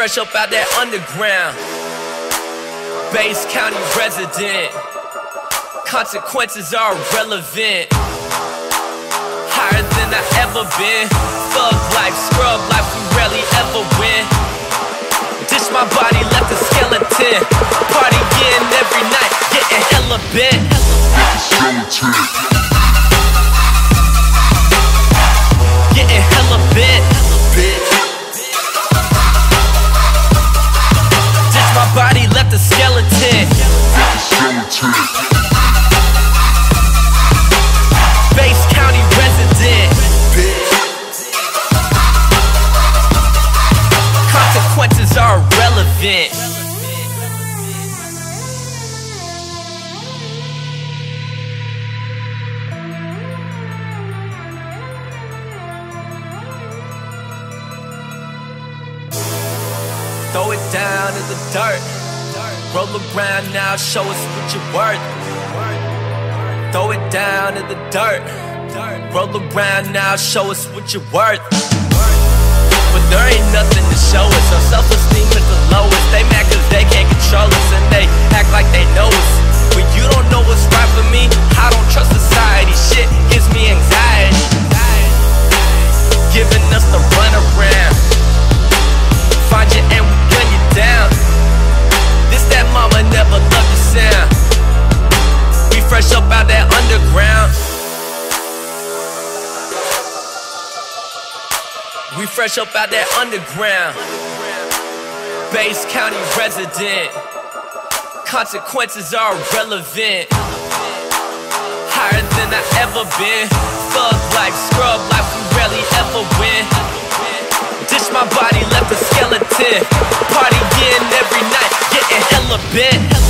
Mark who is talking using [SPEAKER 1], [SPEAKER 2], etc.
[SPEAKER 1] fresh up out that underground. Bass County resident. Consequences are irrelevant. Higher than I ever been. Thug life, scrub life, we rarely ever win. Ditch my body, left a skeleton. Partying every night, getting hella bent. Getting hella bent. Ditch my body, left a skeleton. Bass County resident. Consequences are irrelevant. Throw it down in the dirt. Roll around now, show us what you're worth. Throw it down in the dirt. Roll around now, show us what you're worth. But there ain't nothing to show us. Our self-esteem is the lowest. They mad cause they can't control us, and they act like they know us. When you don't know what's right for me, I don't trust society. Shit gives me anxiety. Giving us the runaround. Find you and we gun you down. This that mama never loved the sound. We fresh up out that underground. We fresh up out that underground. Bass County resident. Consequences are irrelevant. Higher than I ever been. Thug life, scrub life, we rarely ever win. Ditch my body, left a skeleton. Partying every night, getting hella bent.